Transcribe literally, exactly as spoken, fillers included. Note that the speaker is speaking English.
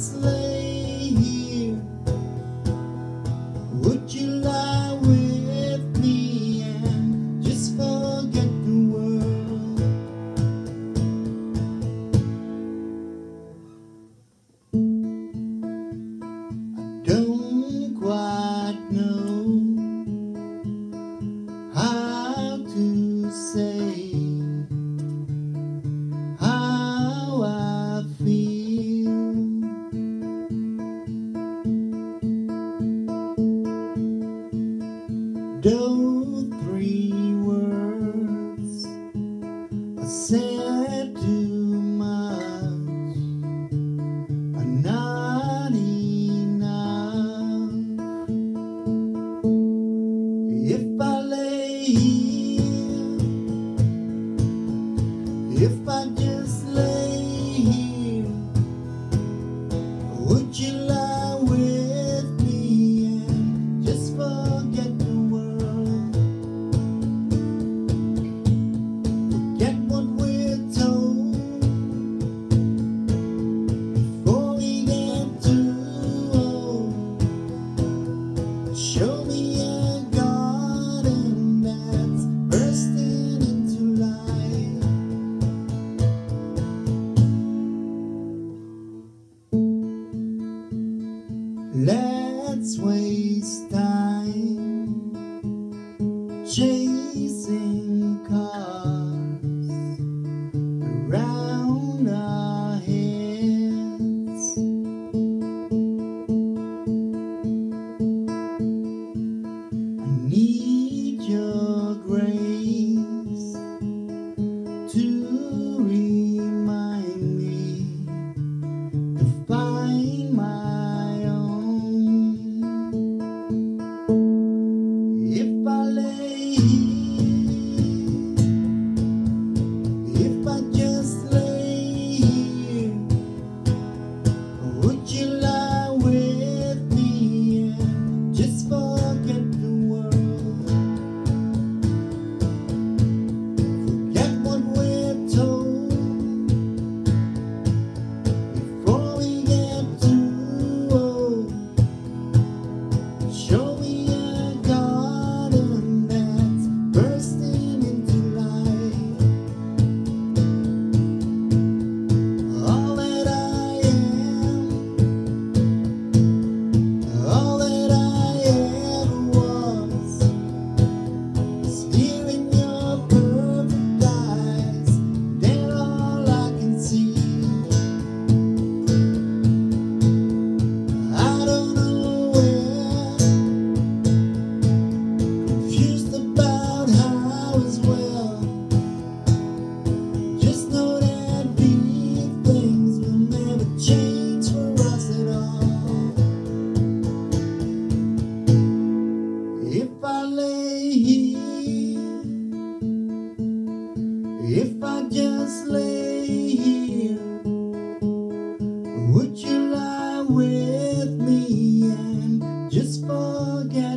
just lay here, would you lie with me and just forget the world? I don't quite know how to say how I feel. Those three words are said too much, are not enough. If I lay here, if I just lay here, would you lie with me and just forget the world? Forget what we're told before we get too old. Show me a garden that's bursting into life. Let's waste time chasing cars around our heads. I need your grace to remind me to find my own. If I lay here, if I just lay here, would you lie with me and just forget the world? Forget what we're told before we get too old. Show me a garden that's bursting into life. All that I am, all that I ever was, is here in your perfect eyes. They're all I can see. I don't know where, confused about how as well. Just know that these things will never change for us at all. If I lay here, if I just lay here, would you lie with me and just forget